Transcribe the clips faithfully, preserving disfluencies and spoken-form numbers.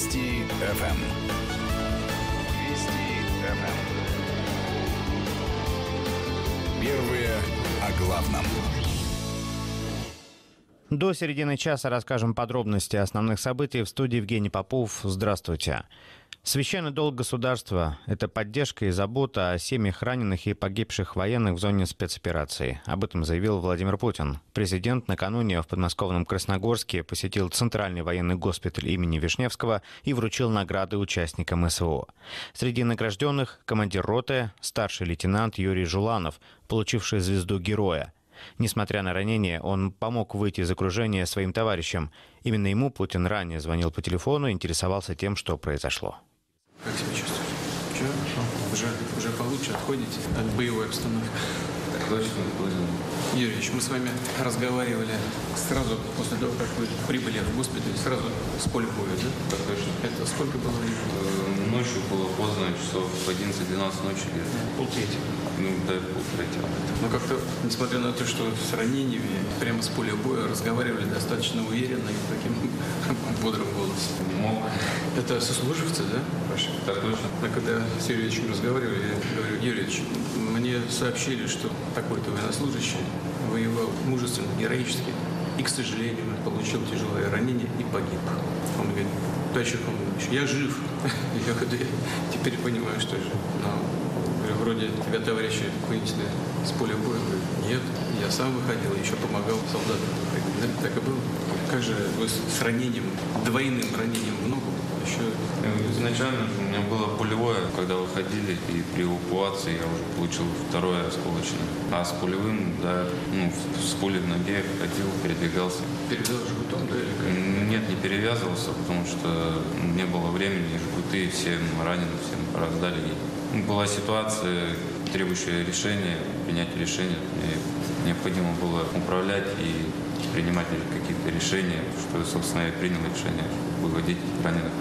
Вести эф эм. Вести эф эм. Первые о главном. До середины часа расскажем подробности основных событий. В студии Евгений Попов. Здравствуйте. Священный долг государства – это поддержка и забота о семьях раненых и погибших военных в зоне спецоперации. Об этом заявил Владимир Путин. Президент накануне в подмосковном Красногорске посетил Центральный военный госпиталь имени Вишневского и вручил награды участникам эс вэ о. Среди награжденных – командир роты, старший лейтенант Юрий Жуланов, получивший звезду Героя. Несмотря на ранение, он помог выйти из окружения своим товарищам. Именно ему Путин ранее звонил по телефону и интересовался тем, что произошло. Как себя чувствуете? Че? Уже, уже получше отходите от боевой обстановки? Так точно, Владимир. Юрьевич, мы с вами разговаривали сразу после того, как вы прибыли в госпиталь, сразу с поля боя, да? Так точно. Это сколько было времени? Ночью было поздно, часов одиннадцать-двенадцать ночи где-то. Полтретьего. Ну, да, полтретьего. Но как-то, несмотря на то, что с ранениями, прямо с поля боя разговаривали достаточно уверенно и таким бодрым голосом. Мог. Это сослуживцы, да? Ваши? Так точно. А когда с Юрьевичем разговаривали, я говорю: Юрьевич, мне сообщили, что такой-то военнослужащий воевал мужественно, героически и, к сожалению, получил тяжелое ранение и погиб. Он говорит: товарищ Иванович, я жив. Я говорю: я теперь понимаю, что жив. Но, говорю, вроде тебя товарищи вынесли с поля боя. Говорю: нет, я сам выходил, еще помогал солдатам. Да, так и было. Как же вы с ранением, двойным ранением в ногу еще... Изначально у меня было пулевое, когда выходили, и при эвакуации я уже получил второе осколочное. А с пулевым, да, ну, с пулей в ноге ходил, передвигался. Перевязал жгутом, да? Или как? Нет, не перевязывался, потому что не было времени, жгуты всем раненым, всем раздали. И была ситуация, требующая решения, принятия решения. Мне необходимо было управлять и принимать какие-то решения, что, собственно, я и принял решение выводить раненых.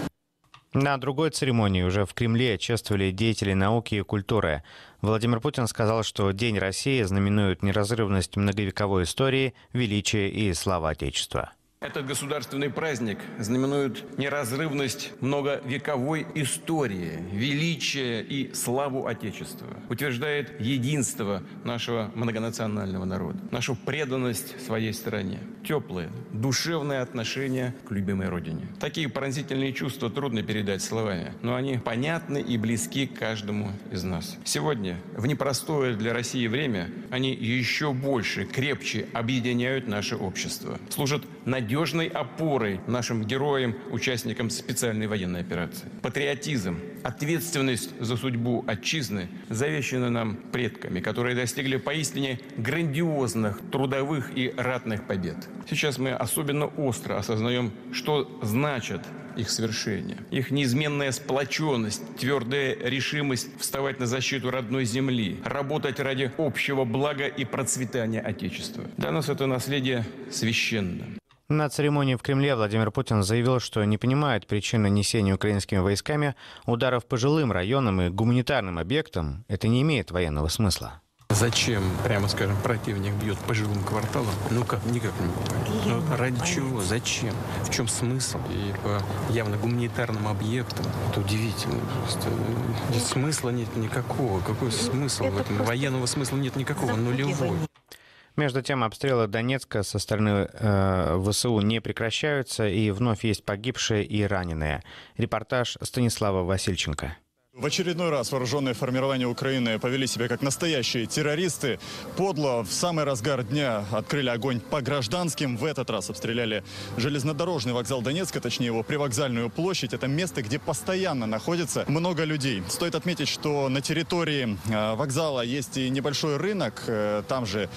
На другой церемонии уже в Кремле чествовали деятелей науки и культуры. Владимир Путин сказал, что День России знаменует неразрывность многовековой истории, величие и славу Отечества. Этот государственный праздник знаменует неразрывность многовековой истории, величие и славу Отечества. Утверждает единство нашего многонационального народа, нашу преданность своей стране, теплое, душевное отношение к любимой родине. Такие пронзительные чувства трудно передать словами, но они понятны и близки каждому из нас. Сегодня, в непростое для России время, они еще больше, крепче объединяют наше общество, служат надежной надежной опорой нашим героям, участникам специальной военной операции. Патриотизм, ответственность за судьбу отчизны завещаны нам предками, которые достигли поистине грандиозных трудовых и ратных побед. Сейчас мы особенно остро осознаем, что значат их свершения, их неизменная сплоченность, твердая решимость вставать на защиту родной земли, работать ради общего блага и процветания Отечества. Для нас это наследие священно. На церемонии в Кремле Владимир Путин заявил, что не понимает причин нанесения украинскими войсками ударов по жилым районам и гуманитарным объектам. Это не имеет военного смысла. Зачем, прямо скажем, противник бьет по жилым кварталам? Ну как, никак не бывает. Ну, ради чего? Зачем? В чем смысл? И по явно гуманитарным объектам. Это удивительно просто. Смысла нет никакого. Какой смысл в этом? Военного смысла нет никакого, нулевой. Между тем, обстрелы Донецка со стороны э, вэ эс у не прекращаются, и вновь есть погибшие и раненые. Репортаж Станислава Васильченко. В очередной раз вооруженные формирования Украины повели себя как настоящие террористы. Подло в самый разгар дня открыли огонь по гражданским. В этот раз обстреляли железнодорожный вокзал Донецка, точнее его привокзальную площадь. Это место, где постоянно находится много людей. Стоит отметить, что на территории вокзала есть и небольшой рынок, там же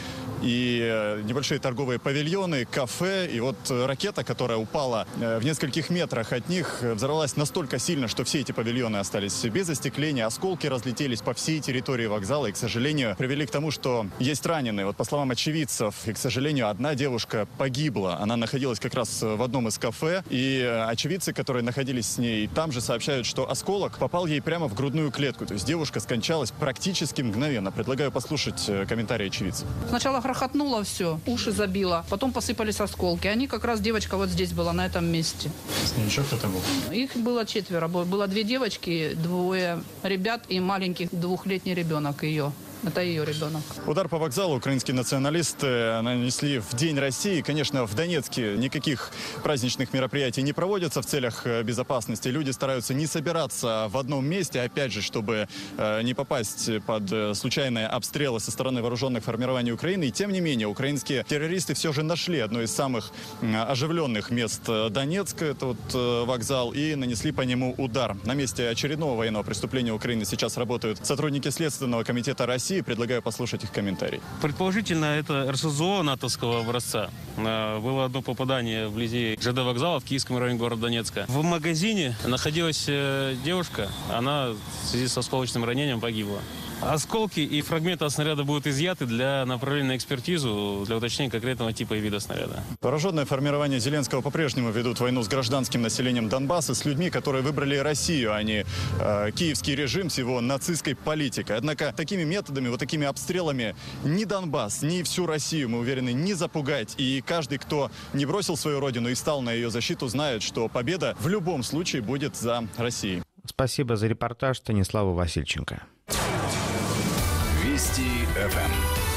и небольшие торговые павильоны, кафе. И вот ракета, которая упала в нескольких метрах от них, взорвалась настолько сильно, что все эти павильоны остались без застекления, осколки разлетелись по всей территории вокзала и, к сожалению, привели к тому, что есть раненые. Вот по словам очевидцев, и, к сожалению, одна девушка погибла. Она находилась как раз в одном из кафе, и очевидцы, которые находились с ней там же, сообщают, что осколок попал ей прямо в грудную клетку. То есть девушка скончалась практически мгновенно. Предлагаю послушать комментарии очевидцев. Сначала грохотнуло все, уши забило, потом посыпались осколки. Они как раз, девочка вот здесь была, на этом месте. С ней еще кто-то был? Их было четверо. Было две девочки, двое ребят и маленький двухлетний ребенок ее. Это ее ребенок. Удар по вокзалу украинские националисты нанесли в День России. Конечно, в Донецке никаких праздничных мероприятий не проводятся в целях безопасности. Люди стараются не собираться в одном месте, опять же, чтобы не попасть под случайные обстрелы со стороны вооруженных формирований Украины. И тем не менее, украинские террористы все же нашли одно из самых оживленных мест Донецка, это вот вокзал, и нанесли по нему удар. На месте очередного военного преступления Украины сейчас работают сотрудники Следственного комитета России. Предлагаю послушать их комментарий. Предположительно, это эр эс зэ о натовского образца. Было одно попадание вблизи жэ дэ вокзала в Киевском районе города Донецка. В магазине находилась девушка. Она в связи с осколочным ранением погибла. Осколки и фрагменты от снаряда будут изъяты для направления на экспертизу, для уточнения конкретного типа и вида снаряда. Вооруженные формирования Зеленского по-прежнему ведут войну с гражданским населением Донбасса, с людьми, которые выбрали Россию, а не э, киевский режим с его нацистской политикой. Однако такими методами, вот такими обстрелами ни Донбасс, ни всю Россию, мы уверены, не запугать. И каждый, кто не бросил свою родину и стал на ее защиту, знает, что победа в любом случае будет за Россией. Спасибо за репортаж Станиславу Васильченко. Вести эф эм.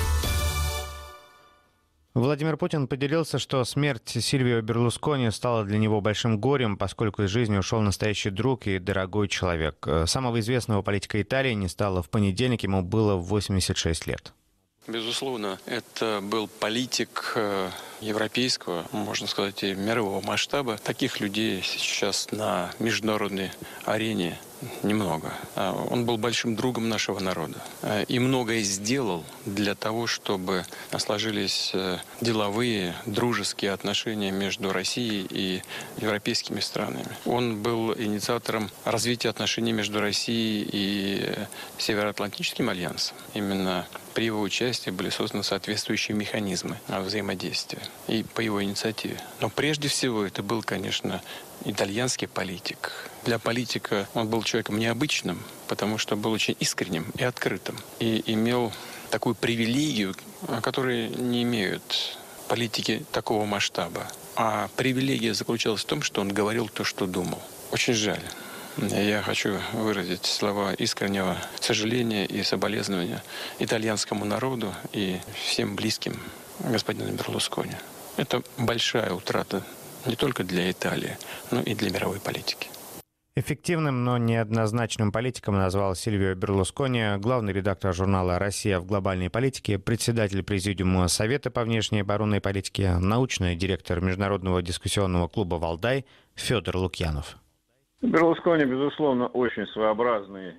Владимир Путин поделился, что смерть Сильвио Берлускони стала для него большим горем, поскольку из жизни ушел настоящий друг и дорогой человек. Самого известного политика Италии не стало в понедельник, ему было восемьдесят шесть лет. Безусловно, это был политик европейского, можно сказать, и мирового масштаба. Таких людей сейчас на международной арене немного. Он был большим другом нашего народа и многое сделал для того, чтобы сложились деловые, дружеские отношения между Россией и европейскими странами. Он был инициатором развития отношений между Россией и Североатлантическим альянсом. Именно при его участии были созданы соответствующие механизмы взаимодействия и по его инициативе. Но прежде всего это был, конечно, итальянский политик. Для политика он был человеком необычным, потому что был очень искренним и открытым. И имел такую привилегию, которую не имеют политики такого масштаба. А привилегия заключалась в том, что он говорил то, что думал. Очень жаль. Я хочу выразить слова искреннего сожаления и соболезнования итальянскому народу и всем близким господину Берлускони. Это большая утрата не только для Италии, но и для мировой политики. Эффективным, но неоднозначным политиком назвал Сильвио Берлускони главный редактор журнала «Россия в глобальной политике», председатель Президиума Совета по внешней и оборонной политике, научный директор Международного дискуссионного клуба «Валдай» Федор Лукьянов. Берлускони, безусловно, очень своеобразный,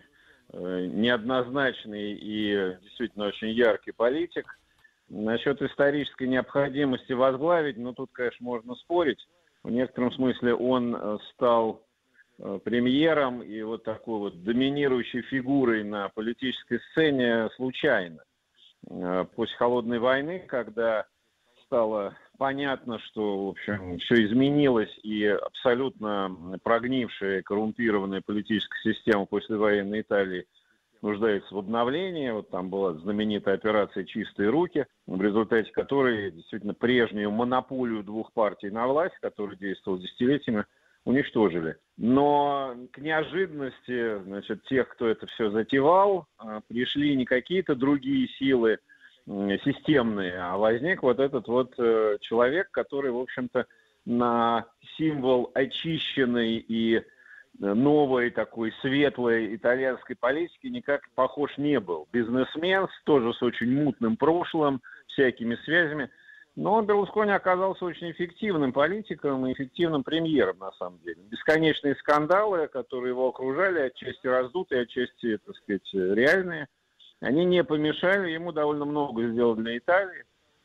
неоднозначный и действительно очень яркий политик. Насчет исторической необходимости возглавить, ну тут, конечно, можно спорить. В некотором смысле он стал премьером и вот такой вот доминирующей фигурой на политической сцене случайно. После Холодной войны, когда стало понятно, что, в общем, все изменилось, и абсолютно прогнившая, коррумпированная политическая система послевоенной Италии нуждается в обновлении. Вот там была знаменитая операция «Чистые руки», в результате которой действительно прежнюю монополию двух партий на власть, которая действовала десятилетиями, уничтожили. Но к неожиданности, значит, тех, кто это все затевал, пришли не какие-то другие силы системные, а возник вот этот вот человек, который, в общем-то, на символ очищенной и новой такой светлой итальянской политики никак похож не был. Бизнесмен, тоже с очень мутным прошлым, всякими связями. Но Берлускони оказался очень эффективным политиком и эффективным премьером, на самом деле. Бесконечные скандалы, которые его окружали, отчасти раздутые, отчасти, так сказать, реальные, они не помешали ему довольно много сделать для Италии.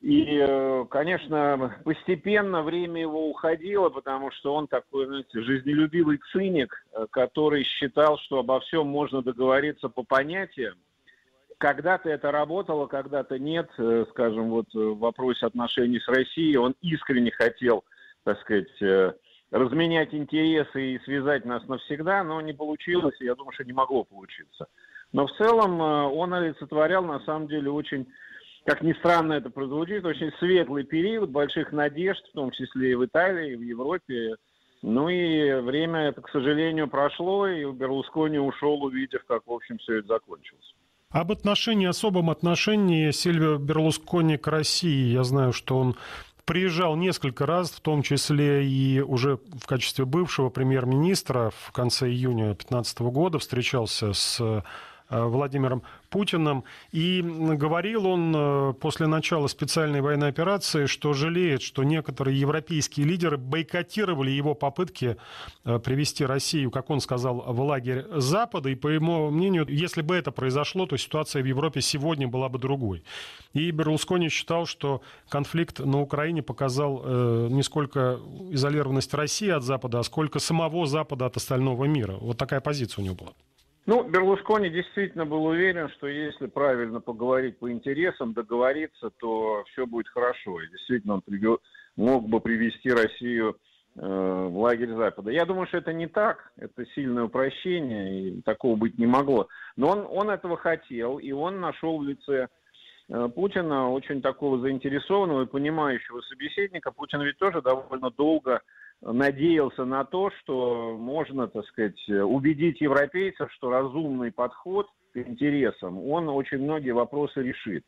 И, конечно, постепенно время его уходило, потому что он такой, знаете, жизнелюбивый циник, который считал, что обо всем можно договориться по понятиям. Когда-то это работало, когда-то нет. Скажем, вот в вопросе отношений с Россией он искренне хотел, так сказать, разменять интересы и связать нас навсегда, но не получилось, и я думаю, что не могло получиться. Но в целом он олицетворял, на самом деле, очень, как ни странно это прозвучит, очень светлый период, больших надежд, в том числе и в Италии, и в Европе. Ну и время это, к сожалению, прошло, и Берлускони ушел, увидев, как, в общем, все это закончилось. Об отношении, особом отношении Сильвио Берлускони к России. Я знаю, что он приезжал несколько раз, в том числе и уже в качестве бывшего премьер-министра в конце июня две тысячи пятнадцатого года встречался с Владимиром Путиным. И говорил он после начала специальной военной операции, что жалеет, что некоторые европейские лидеры бойкотировали его попытки привести Россию, как он сказал, в лагерь Запада. И по его мнению, если бы это произошло, то ситуация в Европе сегодня была бы другой. И Берлускони считал, что конфликт на Украине показал э, не сколько изолированность России от Запада, а сколько самого Запада от остального мира. Вот такая позиция у него была. Ну, Берлускони действительно был уверен, что если правильно поговорить по интересам, договориться, то все будет хорошо. И действительно он привел, мог бы привести Россию э, в лагерь Запада. Я думаю, что это не так, это сильное упрощение, и такого быть не могло. Но он, он этого хотел, и он нашел в лице э, Путина очень такого заинтересованного и понимающего собеседника. Путин ведь тоже довольно долго надеялся на то, что можно, так сказать, убедить европейцев, что разумный подход к интересам, он очень многие вопросы решит.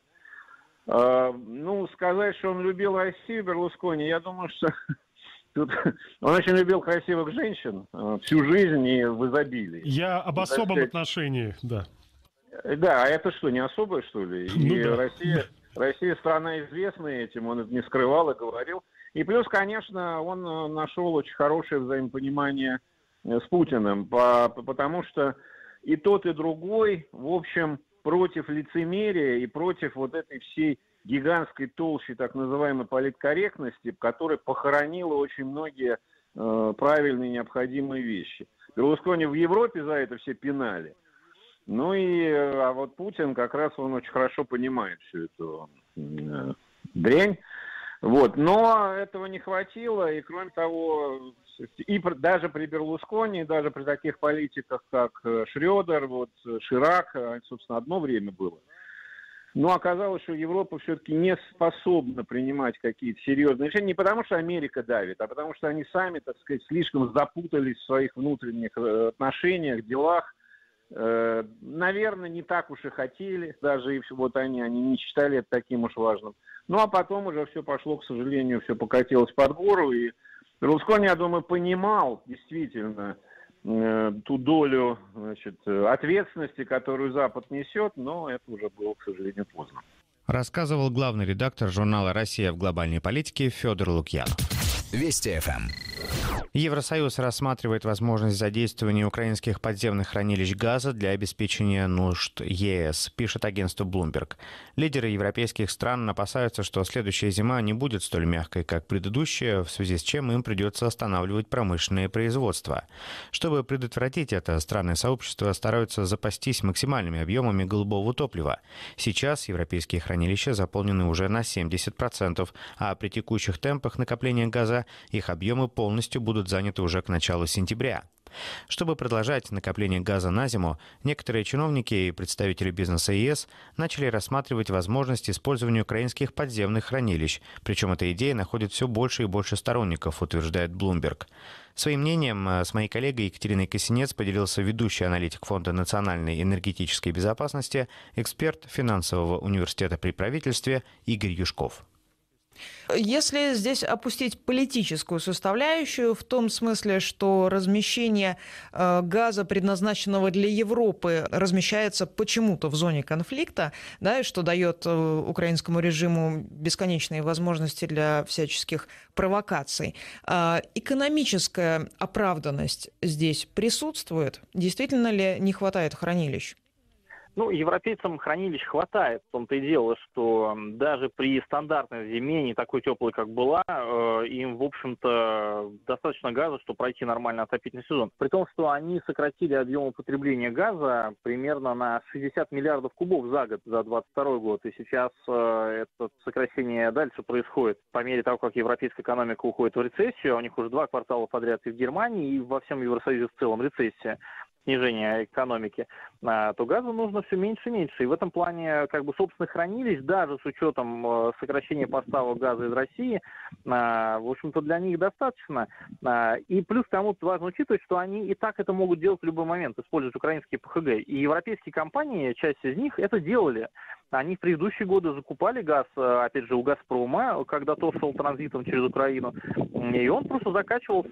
Ну, сказать, что он любил Россию, Берлускони, я думаю, что тут он очень любил красивых женщин всю жизнь и в изобилии. Я об особом сказать, отношении, да. Да, а это что, не особое, что ли? Ну, и да. Россия, Россия страна известная этим, он это не скрывал и говорил. И плюс, конечно, он нашел очень хорошее взаимопонимание с Путиным, по, потому что и тот, и другой, в общем, против лицемерия и против вот этой всей гигантской толщи так называемой политкорректности, которая похоронила очень многие э, правильные необходимые вещи. Берлускони в Европе за это все пинали. Ну и, а вот Путин как раз, он очень хорошо понимает всю эту э, дрянь. Вот. Но этого не хватило, и кроме того, и даже при Берлускони, и даже при таких политиках, как Шрёдер, вот, Ширак, собственно, одно время было. Но оказалось, что Европа все-таки не способна принимать какие-то серьезные решения, не потому что Америка давит, а потому что они сами, так сказать, слишком запутались в своих внутренних отношениях, делах. Наверное, не так уж и хотели, даже и вот они, они не считали это таким уж важным. Ну, а потом уже все пошло, к сожалению, все покатилось под гору, и Берлускони, я думаю, понимал действительно э, ту долю, значит, ответственности, которую Запад несет, но это уже было, к сожалению, поздно. Рассказывал главный редактор журнала «Россия в глобальной политике» Федор Лукьянов. Вести эф эм. Евросоюз рассматривает возможность задействования украинских подземных хранилищ газа для обеспечения нужд ЕС, пишет агентство Bloomberg. Лидеры европейских стран опасаются, что следующая зима не будет столь мягкой, как предыдущая, в связи с чем им придется останавливать промышленное производство. Чтобы предотвратить это, страны сообщества стараются запастись максимальными объемами голубого топлива. Сейчас европейские хранилища заполнены уже на семьдесят процентов, а при текущих темпах накопления газа их объемы полностью будут заняты уже к началу сентября. Чтобы продолжать накопление газа на зиму, некоторые чиновники и представители бизнеса ЕС начали рассматривать возможность использования украинских подземных хранилищ. Причем эта идея находит все больше и больше сторонников, утверждает Bloomberg. Своим мнением с моей коллегой Екатериной Косинец поделился ведущий аналитик Фонда национальной энергетической безопасности, эксперт финансового университета при правительстве Игорь Юшков. Если здесь опустить политическую составляющую, в том смысле, что размещение газа, предназначенного для Европы, размещается почему-то в зоне конфликта, да, и что дает украинскому режиму бесконечные возможности для всяческих провокаций. Экономическая оправданность здесь присутствует? Действительно ли не хватает хранилищ? Ну, европейцам хранилищ хватает. В том-то и дело, что даже при стандартной зиме, не такой теплой, как была, э, им, в общем-то, достаточно газа, чтобы пройти нормальный отопительный сезон. При том, что они сократили объем употребления газа примерно на шестьдесят миллиардов кубов за год, за двадцать второй год. И сейчас э, это сокращение дальше происходит по мере того, как европейская экономика уходит в рецессию. У них уже два квартала подряд и в Германии, и во всем Евросоюзе в целом рецессия, снижение экономики, то газа нужно все меньше и меньше. И в этом плане как бы собственных хранилищ, даже с учетом сокращения поставок газа из России, в общем-то для них достаточно. И плюс к тому важно учитывать, что они и так это могут делать в любой момент, использовать украинские ПХГ. И европейские компании, часть из них это делали. Они в предыдущие годы закупали газ, опять же, у «Газпрома», когда тот шел транзитом через Украину, и он просто закачивался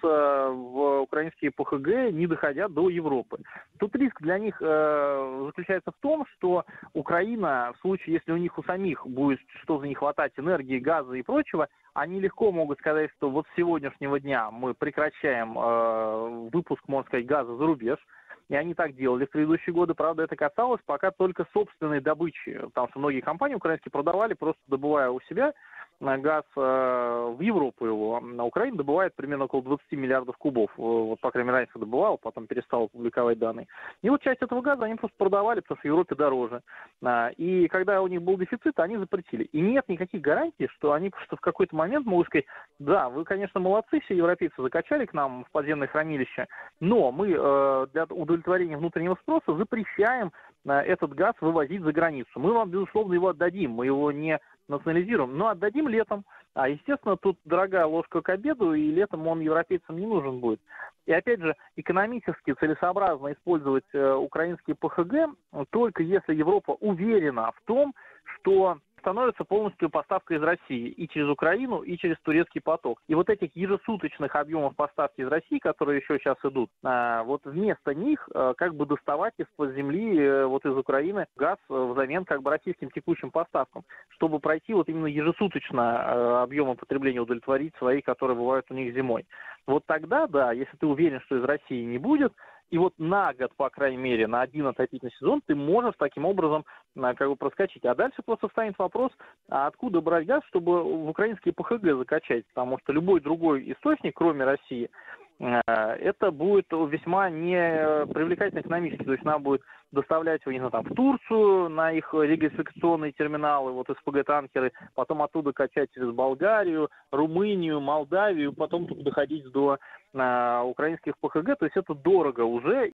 в украинские ПХГ, не доходя до Европы. Тут риск для них э, заключается в том, что Украина, в случае, если у них у самих будет что-то не хватать энергии, газа и прочего, они легко могут сказать, что вот с сегодняшнего дня мы прекращаем э, выпуск, можно сказать, газа за рубеж. И они так делали в предыдущие годы. Правда, это касалось пока только собственной добычи. Потому что многие компании украинские продавали, просто добывая у себя газ э, в Европу его. На Украине добывает примерно около двадцать миллиардов кубов. Вот, по крайней мере, раньше добывал, потом перестал публиковать данные. И вот часть этого газа они просто продавали, потому что в Европе дороже. А, и когда у них был дефицит, они запретили. И нет никаких гарантий, что они просто в какой-то момент могут сказать: да, вы, конечно, молодцы, все европейцы закачали к нам в подземное хранилище, но мы э, для удовлетворения внутреннего спроса запрещаем э, этот газ вывозить за границу. Мы вам, безусловно, его отдадим, мы его не национализируем, но отдадим летом. А, естественно, тут дорогая ложка к обеду, и летом он европейцам не нужен будет. И, опять же, экономически целесообразно использовать э, украинские ПХГ только если Европа уверена в том, что становится полностью поставка из России и через Украину, и через турецкий поток. И вот этих ежесуточных объемов поставки из России, которые еще сейчас идут, вот вместо них как бы доставать из-под земли, вот из Украины, газ взамен как бы российским текущим поставкам, чтобы пройти вот именно ежесуточно объемы потребления удовлетворить свои, которые бывают у них зимой. Вот тогда, да, если ты уверен, что из России не будет, и вот на год, по крайней мере, на один отопительный сезон ты можешь таким образом как бы проскочить. А дальше просто встанет вопрос, а откуда брать газ, чтобы в украинские ПХГ закачать? Потому что любой другой источник, кроме России, это будет весьма непривлекательно экономически. То есть надо будет доставлять его, не знаю, там, в Турцию на их регасификационные терминалы, вот СПГ-танкеры, потом оттуда качать через Болгарию, Румынию, Молдавию, потом доходить до а, украинских ПХГ. То есть это дорого уже.